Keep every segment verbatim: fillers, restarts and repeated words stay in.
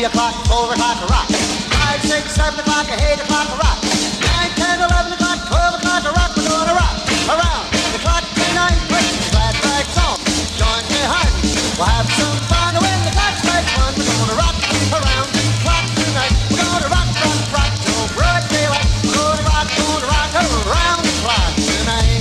three o'clock, four o'clock, a rock. Five, six, seven o'clock, eight o'clock, a rock. Nine, ten, eleven o'clock, twelve o'clock, a rock. We're gonna rock around the clock tonight. Put your glad rags on, join me, honey. We'll have some fun when the clock strikes one. We're gonna rock around the clock tonight. We're gonna rock, rock, rock till broad daylight. We're gonna rock, gonna rock around the clock tonight.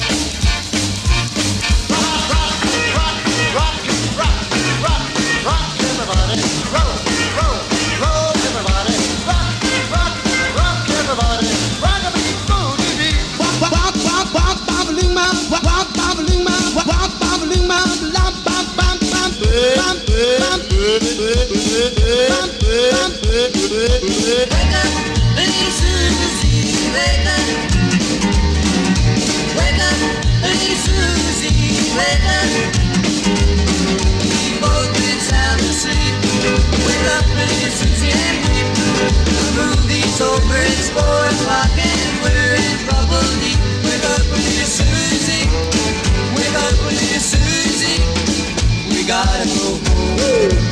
Rock, rock, rock, rock, rock, rock, rock, everybody. Roll, roll, roll, everybody. Rock, rock, rock, everybody. Rock a beat, booty beat. Walk, walk, walk, walk, bobbling my, walk, walk, bobbling my, walk, walk, bobbling my, blah, bam, bam, bam, bam, bam, bam. Wake up, little Susie, wake up. Wake up, little Susie, wake up. We both been sound asleep. Wake up, little Susie, and weep. The movie's over, it's four o'clock and we're in trouble deep. Wake up, little Susie, wake up, little Susie. We gotta go home.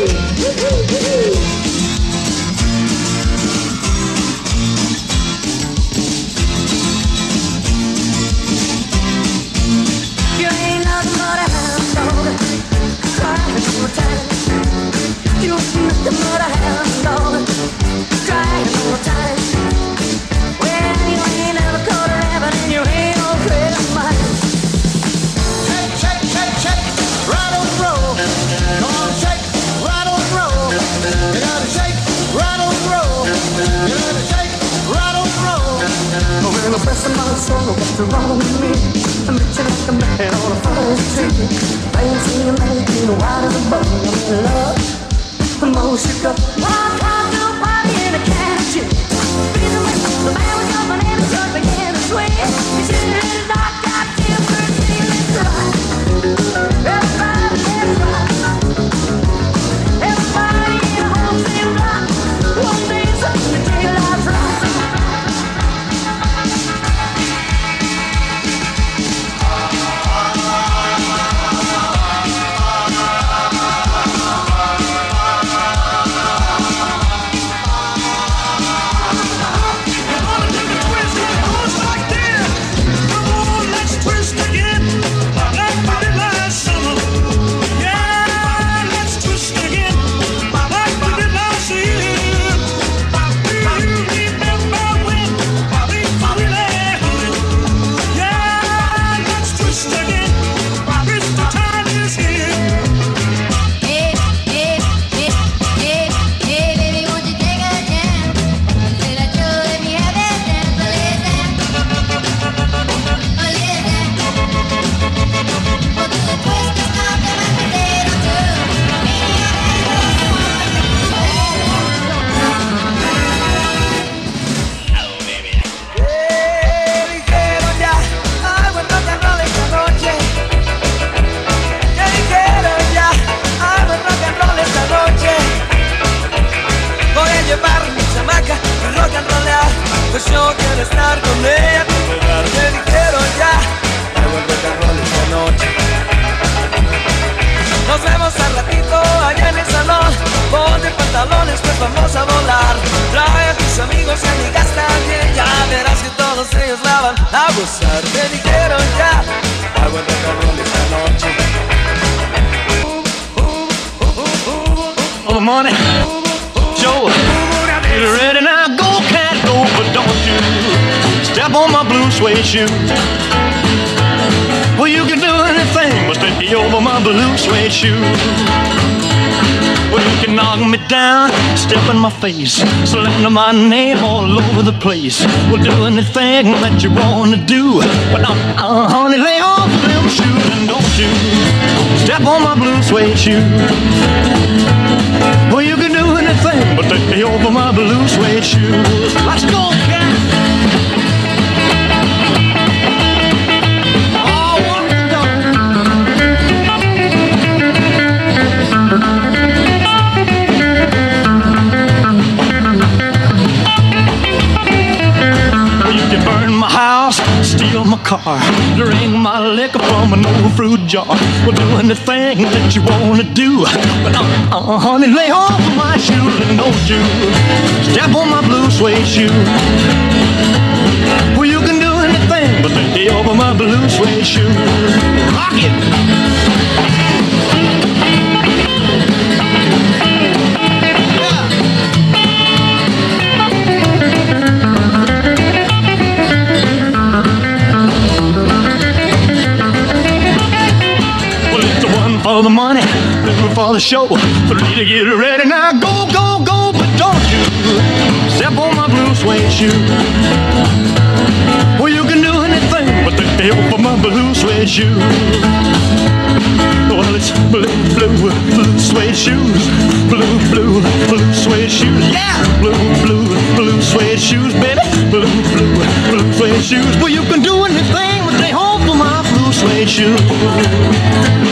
You ain't nothing but a hound dog, crying all the time. You ain't nothing but a hound dog, crying all the time. Well, you ain't never caught a rabbit and you ain't no afraid of mine. Shake, shake, shake, shake, rattle and roll. Come on, shake, rattle and roll. You gotta shake, rattle and roll. You gotta shake, rattle and roll. Oh, well, the rest of my soul, what's wrong with me? I'm itching like a man on a forest tree. Fancy and making white as a bug. I'm in love, the most you got. Walk out to a party in a can of gin. Breathing with the man was jumping and the truck began to swing. You should have knocked out till first thing let's rock. Everybody, let's rock. Everybody in a whole same block. One day's up in the daylight rock. Pues yo quiero estar con ella, me dijeron ya, hago el rock and roll esta noche. Nos vemos al ratito allá en el salón, ponte pantalones pues vamos a volar. Trae a tus amigos y amigas también, ya verás que todos ellos la van a gozar. Me dijeron ya, hago el rock and roll esta noche. Oh, money, Joe, get ready now, go cat go, but don't you step on my blue suede shoe. Well, you can do anything but stay over my blue suede shoe. Well, you can knock me down, step in my face, slander my name all over the place. Well, do anything that you wanna do, but now, uh, honey, lay off them shoes and don't you step on my blue suede shoe. Well, you can do anything but take me over my blue suede shoes. Let's go, cat! Oh, what the dog? Well, you can burn my house, steal my car, there ain't my liquor from an old fruit jar. Well, do anything that you wanna do. But uh, uh, honey, lay off of my shoes and don't you step on my blue suede shoe. Well, you can do anything but lay off of my blue suede shoe. Rock it! For the money, two for the show, three to get ready. Now go, go, go, but don't you step on my blue suede shoe. Well, you can do anything but the hell for my blue suede shoe. Well, it's blue, blue, blue suede shoes, blue, blue, blue suede shoes. Yeah, blue, blue, blue suede shoes, baby, blue, blue, blue suede shoes. Well, you can do anything but they hold for my blue suede shoes.